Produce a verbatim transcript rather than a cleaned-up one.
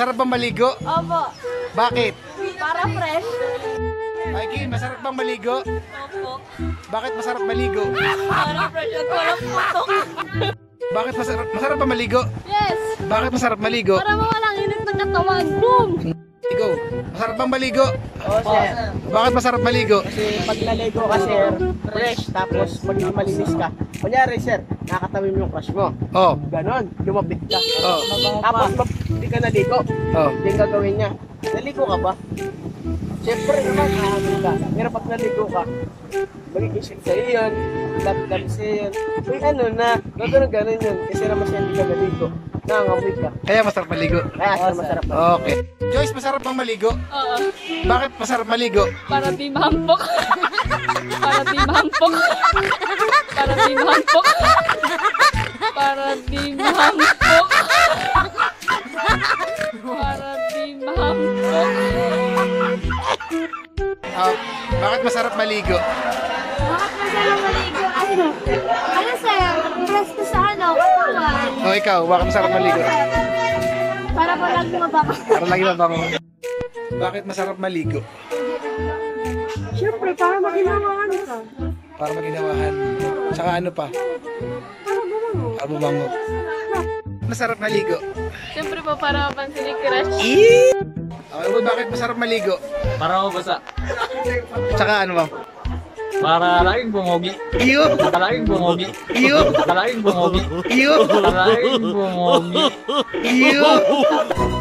Masarap bang maligo? Opo. Bakit? Para fresh. Mikey, masarap bang maligo? Opo. Bakit masarap maligo? Para fresh at walang putok. Bakit masarap, masarap ba maligo? Yes. Bakit masarap maligo? Para mawalang init ng katawan. Boom! Maligo. Masarap bang maligo? Oo, sir. Bakit masarap maligo? Kasi pag naligo ka, sir, fresh, tapos magiging malinis ka. Kunyari, sir, nakakatabi mo yung crush mo. Oh. Ganon, lumapit ka. Oh. Tapos, pag hindi ka naligo, Oh. hindi yung gagawin niya. Naligo ka ba? Siyempre naman, nakakatabi ka. Pero pag naligo ka, magiging shake sa'yo yun, lap-lap sa'yo yun. Uy, ano na, gagawin ganon yun. Kasi naman siya hindi ka naligo. Nangangamoy ka. Kaya masarap maligo. Kaya siya masarap na. Okay. Joyce, masarap bang maligo? Oo. Bakit masarap maligo? Para di mahampok. Para di mahampok. Para di mahampok. Para di mahampok. Para di mahampok. Ah, bakit masarap maligo? Bakit masarap maligo? Ano? Ano sir? Press ko sa ano? Katawan. O ikaw, bakit masarap maligo? Para po lang mabaka. Para lagi mabango. Bakit masarap maligo? Siyempre, para maginawahan ka. Para maginawahan. Tsaka ano pa? Para mabango. Masarap maligo. Siyempre po para mapansin ni crush. Eee! Okay, well, bakit masarap maligo? Para mabasa. Tsaka ano ba? Para laging bumogi. Iyo! Para laging bumogi. Iyo! Para laging bumogi. Iyo! Para laging bumogi. Iyo!